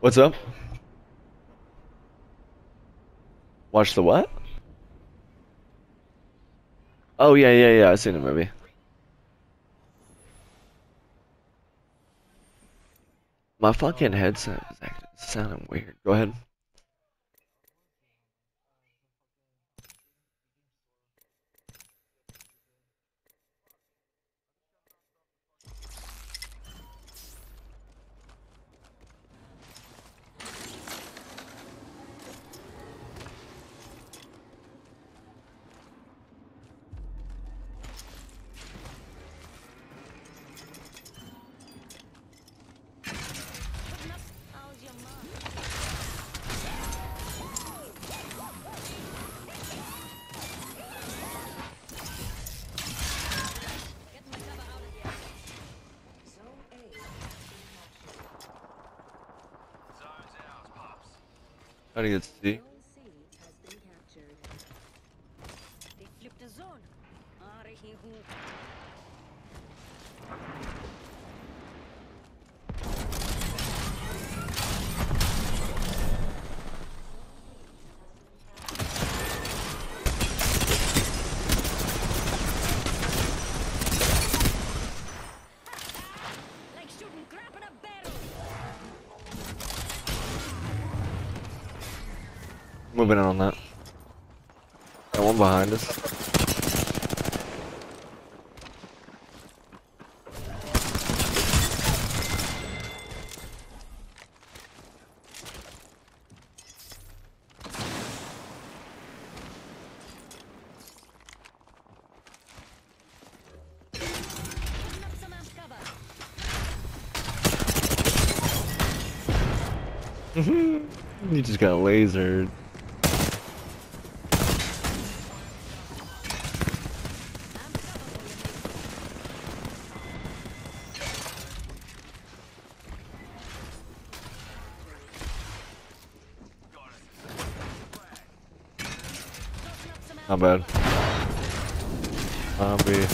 What's up? Watch the what? Oh yeah, yeah, yeah. I seen the movie. My fucking headset is acting sounding weird. Go ahead. Trying to get C. Moving on that. Got one behind us. You just got lasered. Not bad. Zombie.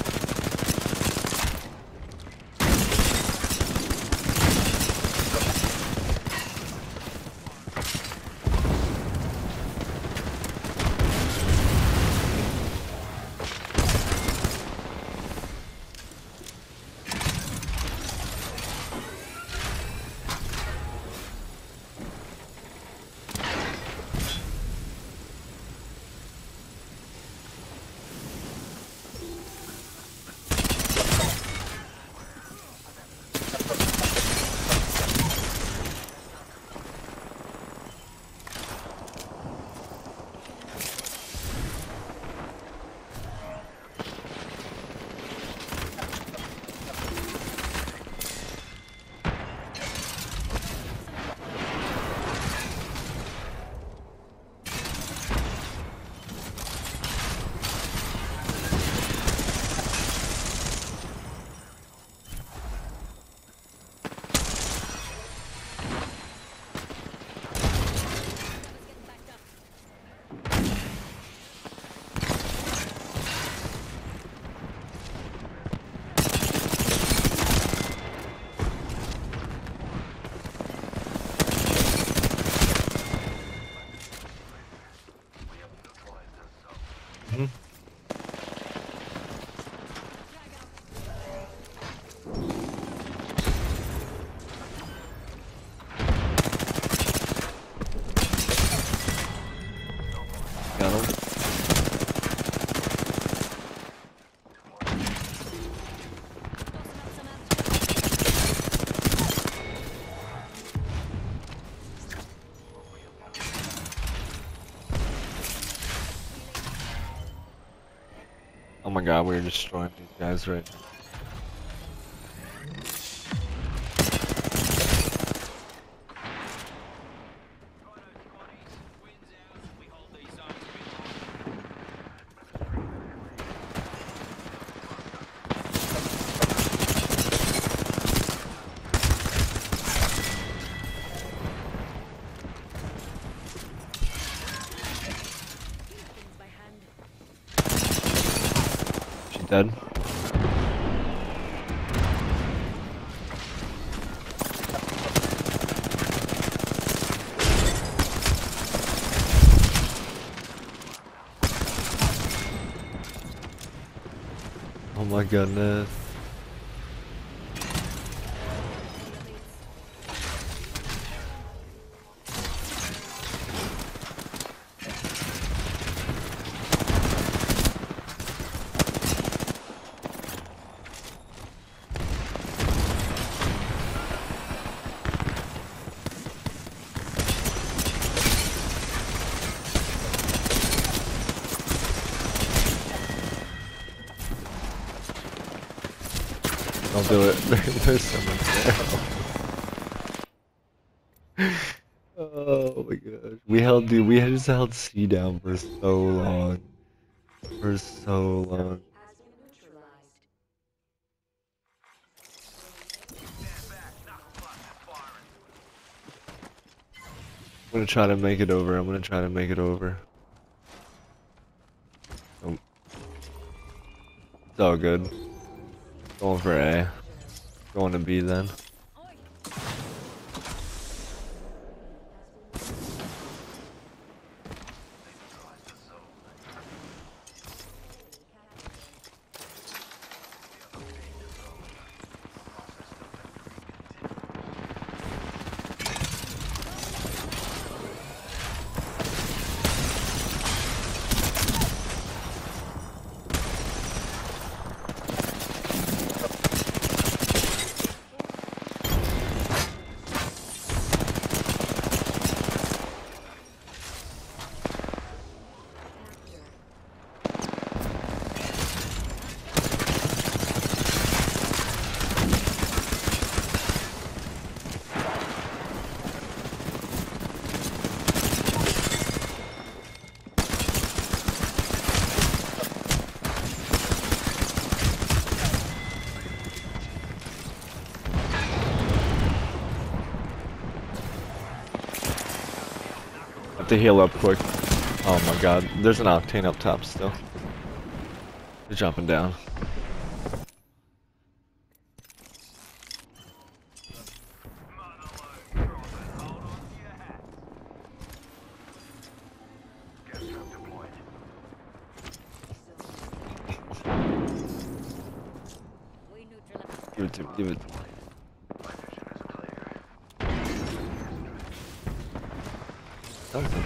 Got him. Oh my god, we're destroying these guys right now. She dead? my goodness. Don't do it. There's someone there. Oh my gosh. We just held C down for so long. For so long. I'm gonna try to make it over. I'm gonna try to make it over. Oh. It's all good. Going for A. Going to B then. Have to heal up quick. Oh my god, there's an Octane up top still. They're jumping down. Give it to me, give it to me. Okay.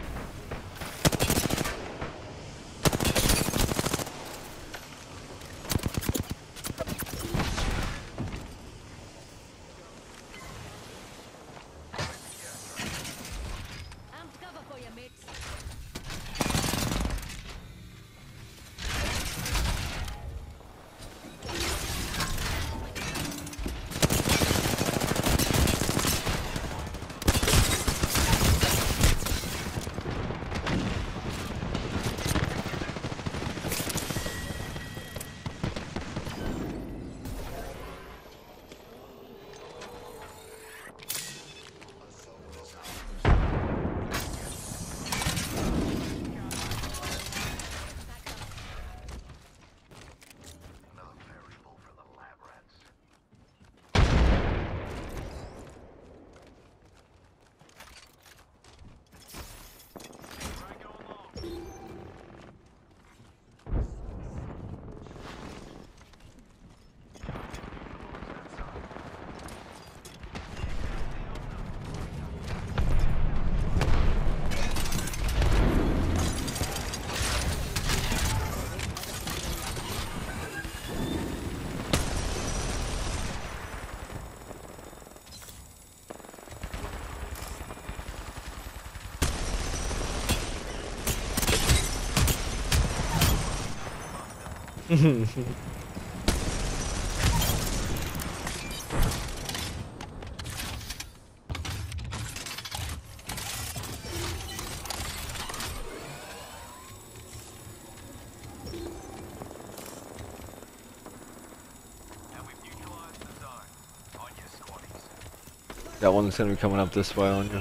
That one's gonna be coming up this way on you.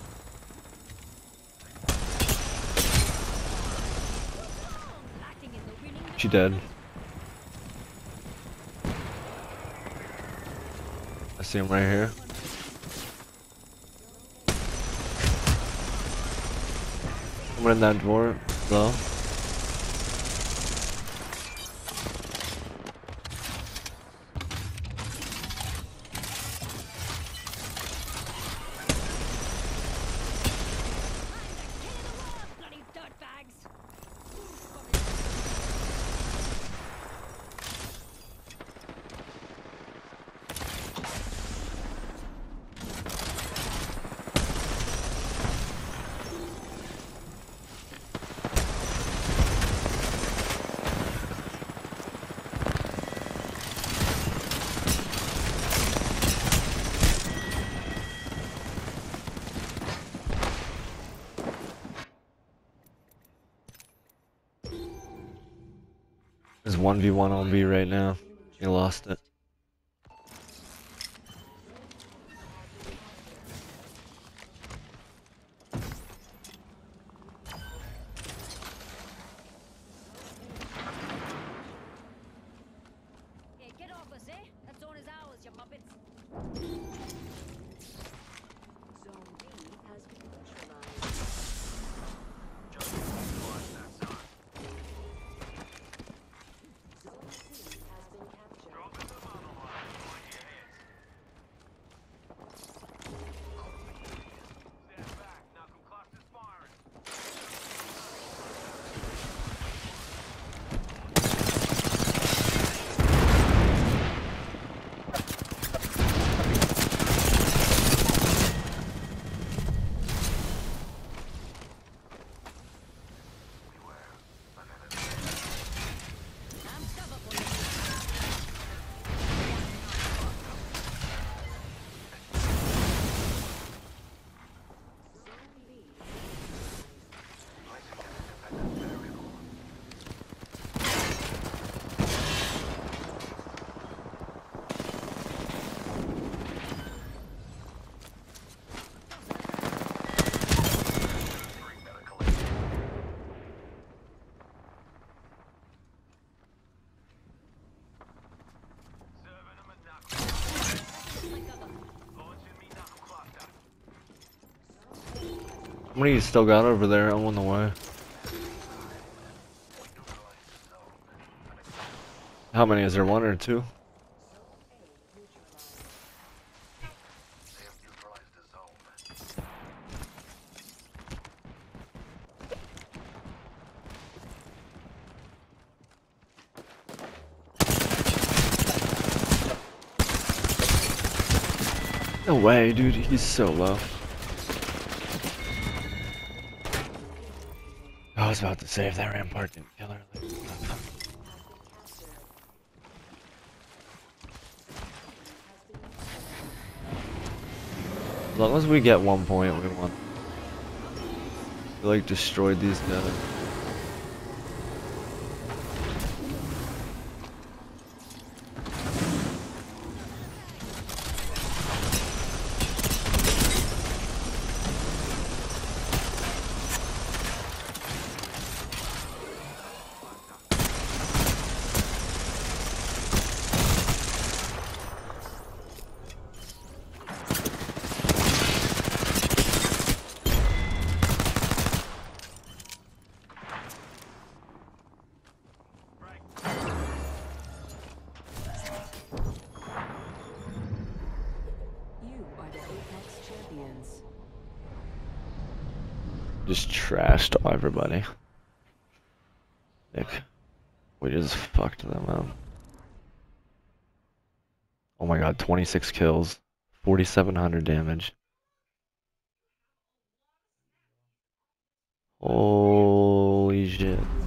She dead. I see him right here. Someone in that door, low. There's 1v1 on B right now. He lost it. Yeah, get off us, eh? That zone is ours, you muppets. Zone B has been neutralized. Zone C has been captured. I'm cover for you. Zone B. How many you still got over there? I'm on the way. How many? Is there one or two? No way, dude. He's so low. I was about to say if that Rampart didn't kill her. As long as we get 1 point, we won. We like destroyed these guys. You are the Apex champions. Just trashed everybody. Nick. We just fucked them up. Oh my god, 26 kills. 4,700 damage. Holy shit.